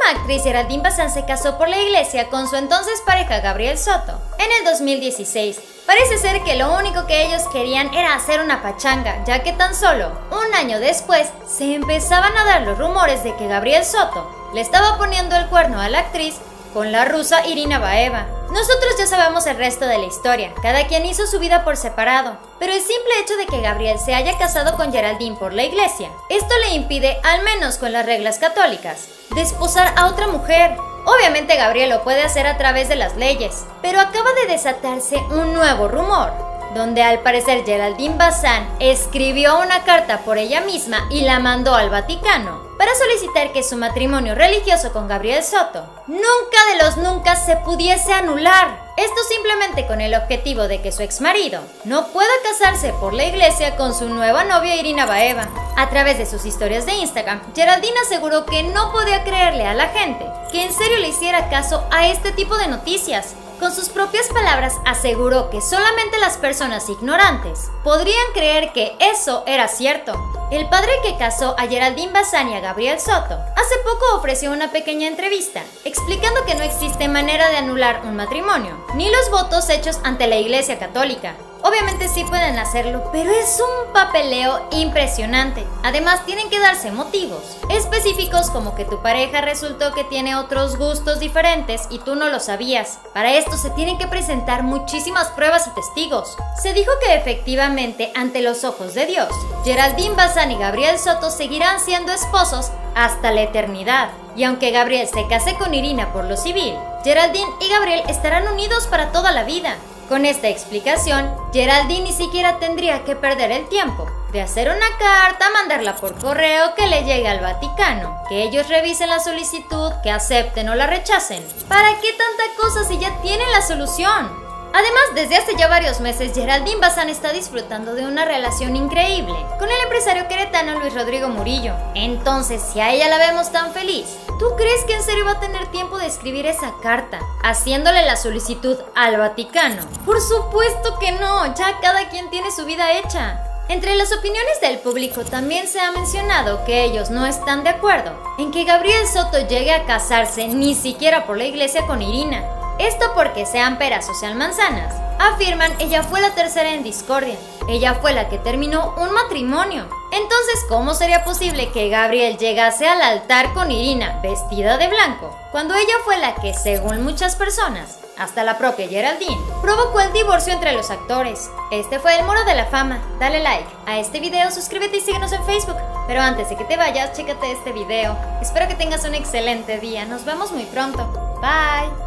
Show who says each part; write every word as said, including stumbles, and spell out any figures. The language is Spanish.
Speaker 1: misma actriz Geraldine Bazán se casó por la iglesia con su entonces pareja Gabriel Soto en el dos mil dieciséis. Parece ser que lo único que ellos querían era hacer una pachanga, ya que tan solo un año después se empezaban a dar los rumores de que Gabriel Soto le estaba poniendo el cuerno a la actriz con la rusa Irina Baeva. Nosotros ya sabemos el resto de la historia, cada quien hizo su vida por separado, pero el simple hecho de que Gabriel se haya casado con Geraldine por la iglesia, esto le impide, al menos con las reglas católicas, desposar a otra mujer. Obviamente Gabriel lo puede hacer a través de las leyes, pero acaba de desatarse un nuevo rumor, donde al parecer Geraldine Bazán escribió una carta por ella misma y la mandó al Vaticano para solicitar que su matrimonio religioso con Gabriel Soto nunca de los nunca se pudiese anular. Esto simplemente con el objetivo de que su exmarido no pueda casarse por la iglesia con su nueva novia Irina Baeva. A través de sus historias de Instagram, Geraldine aseguró que no podía creerle a la gente que en serio le hiciera caso a este tipo de noticias. Con sus propias palabras aseguró que solamente las personas ignorantes podrían creer que eso era cierto. El padre que casó a Geraldine Bazán y a Gabriel Soto hace poco ofreció una pequeña entrevista explicando que no existe manera de anular un matrimonio, ni los votos hechos ante la Iglesia Católica. Obviamente sí pueden hacerlo, pero es un papeleo impresionante. Además tienen que darse motivos específicos, como que tu pareja resultó que tiene otros gustos diferentes y tú no lo sabías. Para esto se tienen que presentar muchísimas pruebas y testigos. Se dijo que efectivamente, ante los ojos de Dios, Geraldine Bazán y Gabriel Soto seguirán siendo esposos hasta la eternidad. Y aunque Gabriel se case con Irina por lo civil, Geraldine y Gabriel estarán unidos para toda la vida. Con esta explicación, Geraldine ni siquiera tendría que perder el tiempo de hacer una carta, mandarla por correo, que le llegue al Vaticano, que ellos revisen la solicitud, que acepten o la rechacen. ¿Para qué tanta cosa si ya tienen la solución? Además, desde hace ya varios meses, Geraldine Bazán está disfrutando de una relación increíble con el empresario queretano Luis Rodrigo Murillo. Entonces, si a ella la vemos tan feliz, ¿tú crees que en serio va a tener tiempo de escribir esa carta, haciéndole la solicitud al Vaticano? Por supuesto que no, ya cada quien tiene su vida hecha. Entre las opiniones del público también se ha mencionado que ellos no están de acuerdo en que Gabriel Soto llegue a casarse ni siquiera por la iglesia con Irina. Esto porque sean peras o sean manzanas. Afirman, ella fue la tercera en discordia. Ella fue la que terminó un matrimonio. Entonces, ¿cómo sería posible que Gabriel llegase al altar con Irina vestida de blanco, cuando ella fue la que, según muchas personas, hasta la propia Geraldine, provocó el divorcio entre los actores? Este fue el Muro de la Fama. Dale like a este video, suscríbete y síguenos en Facebook. Pero antes de que te vayas, chécate este video. Espero que tengas un excelente día. Nos vemos muy pronto. Bye.